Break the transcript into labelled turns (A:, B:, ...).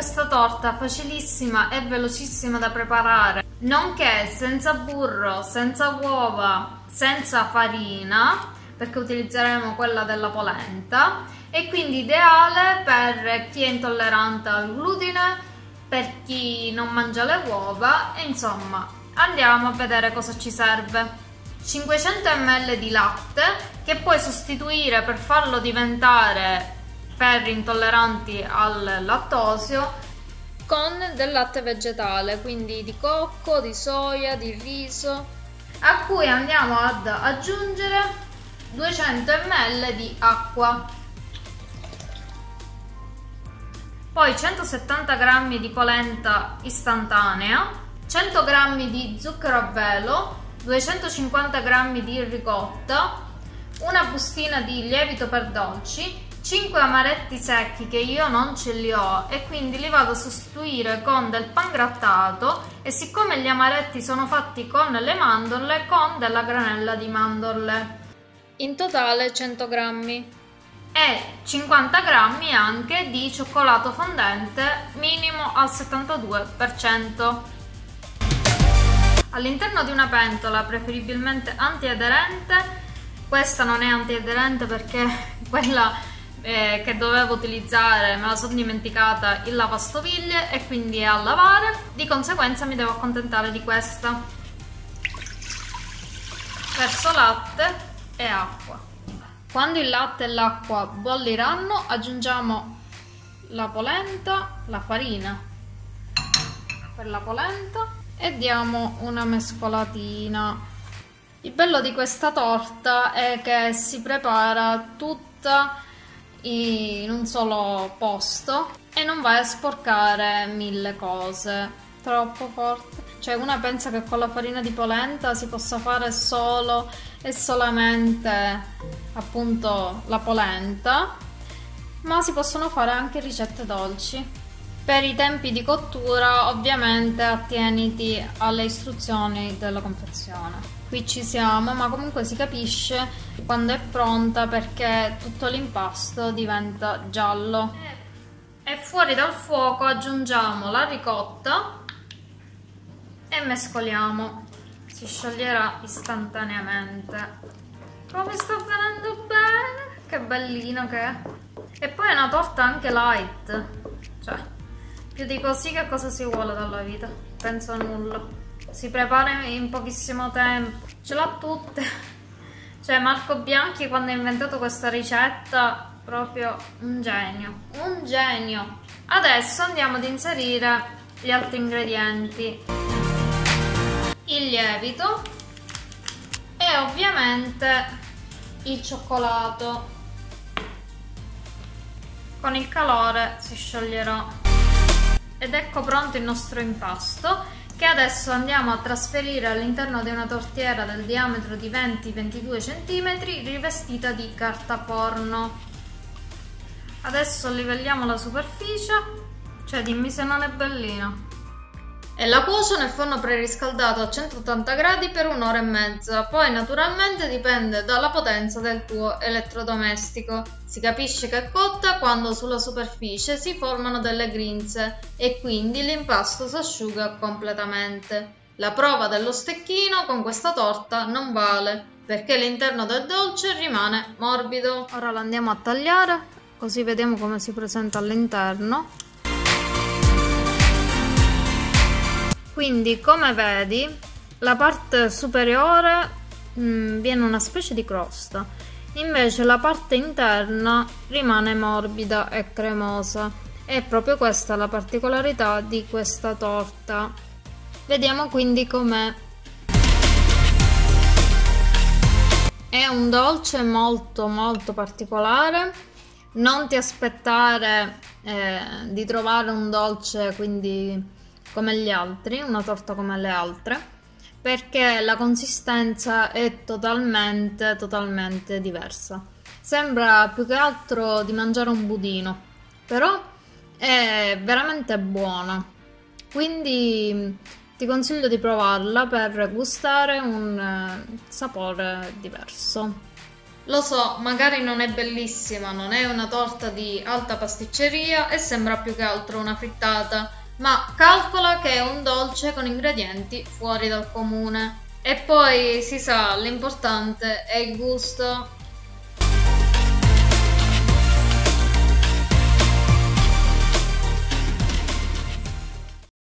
A: questa torta facilissima e velocissima da preparare, nonché senza burro, senza uova, senza farina, perché utilizzeremo quella della polenta, e quindi ideale per chi è intollerante al glutine, per chi non mangia le uova, e insomma andiamo a vedere cosa ci serve. 500 ml di latte, che puoi sostituire per farlo diventare per intolleranti al lattosio con del latte vegetale, quindi di cocco, di soia, di riso, a cui andiamo ad aggiungere 200 ml di acqua, poi 170 g di polenta istantanea, 100 g di zucchero a velo, 250 g di ricotta, una bustina di lievito per dolci, 5 amaretti secchi che io non ce li ho e quindi li vado a sostituire con del pangrattato, e siccome gli amaretti sono fatti con le mandorle, con della granella di mandorle, in totale 100 g, e 50 g anche di cioccolato fondente minimo al 72%. All'interno di una pentola, preferibilmente antiaderente. Questa non è antiaderente perché quella che dovevo utilizzare me la sono dimenticata in lavastoviglie e quindi è a lavare, di conseguenza mi devo accontentare di questa. Verso latte e acqua. Quando il latte e l'acqua bolliranno, aggiungiamo la polenta, la farina per la polenta, e diamo una mescolatina. Il bello di questa torta è che si prepara tutta in un solo posto e non vai a sporcare mille cose. Troppo forte. Cioè, una pensa che con la farina di polenta si possa fare solo e solamente appunto la polenta, ma si possono fare anche ricette dolci. Per i tempi di cottura ovviamente attieniti alle istruzioni della confezione. Qui ci siamo, ma comunque si capisce quando è pronta perché tutto l'impasto diventa giallo. E fuori dal fuoco aggiungiamo la ricotta e mescoliamo. Si scioglierà istantaneamente. Come sta venendo bene! Che bellino che è! E poi è una torta anche light, cioè più di così che cosa si vuole dalla vita? Penso a nulla. Si prepara in pochissimo tempo, ce l'ha tutte. Cioè Marco Bianchi, quando ha inventato questa ricetta, proprio un genio, un genio. Adesso andiamo ad inserire gli altri ingredienti: il lievito e ovviamente il cioccolato. Con il calore si scioglierà. Ed ecco pronto il nostro impasto, che adesso andiamo a trasferire all'interno di una tortiera del diametro di 20-22 cm rivestita di carta forno. Adesso livelliamo la superficie, cioè dimmi se non è bellina. E la cuocio nel forno preriscaldato a 180 gradi per un'ora e mezza, poi naturalmente dipende dalla potenza del tuo elettrodomestico. Si capisce che è cotta quando sulla superficie si formano delle grinze e quindi l'impasto si asciuga completamente. La prova dello stecchino con questa torta non vale, perché l'interno del dolce rimane morbido. Ora lo andiamo a tagliare, così vediamo come si presenta all'interno. Quindi, come vedi, la parte superiore viene una specie di crosta, invece la parte interna rimane morbida e cremosa. È proprio questa la particolarità di questa torta. Vediamo quindi com'è. È un dolce molto molto particolare. Non ti aspettare di trovare un dolce quindi come gli altri, una torta come le altre, perché la consistenza è totalmente diversa. Sembra più che altro di mangiare un budino, però è veramente buona, quindi ti consiglio di provarla per gustare un sapore diverso. Lo so, magari non è bellissima, non è una torta di alta pasticceria e sembra più che altro una frittata, ma calcola che è un dolce con ingredienti fuori dal comune. E poi si sa, l'importante è il gusto.